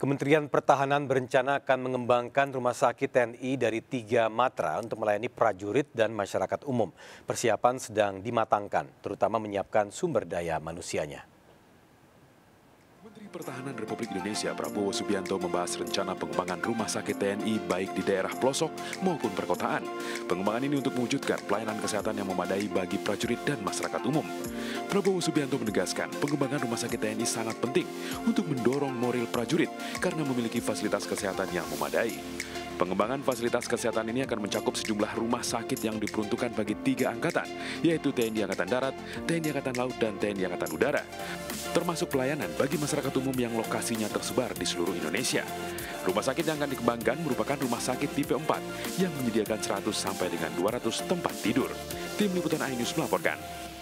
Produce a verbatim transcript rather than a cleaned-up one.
Kementerian Pertahanan berencana akan mengembangkan rumah sakit T N I dari tiga matra untuk melayani prajurit dan masyarakat umum. Persiapan sedang dimatangkan, terutama menyiapkan sumber daya manusianya. Menteri Pertahanan Republik Indonesia Prabowo Subianto membahas rencana pengembangan rumah sakit T N I baik di daerah pelosok maupun perkotaan. Pengembangan ini untuk mewujudkan pelayanan kesehatan yang memadai bagi prajurit dan masyarakat umum. Prabowo Subianto menegaskan pengembangan rumah sakit T N I sangat penting untuk mendorong moral prajurit karena memiliki fasilitas kesehatan yang memadai. Pengembangan fasilitas kesehatan ini akan mencakup sejumlah rumah sakit yang diperuntukkan bagi tiga angkatan, yaitu T N I Angkatan Darat, T N I Angkatan Laut, dan T N I Angkatan Udara, termasuk pelayanan bagi masyarakat umum yang lokasinya tersebar di seluruh Indonesia. Rumah sakit yang akan dikembangkan merupakan rumah sakit tipe empat yang menyediakan seratus sampai dengan dua ratus tempat tidur. Tim Liputan iNews melaporkan.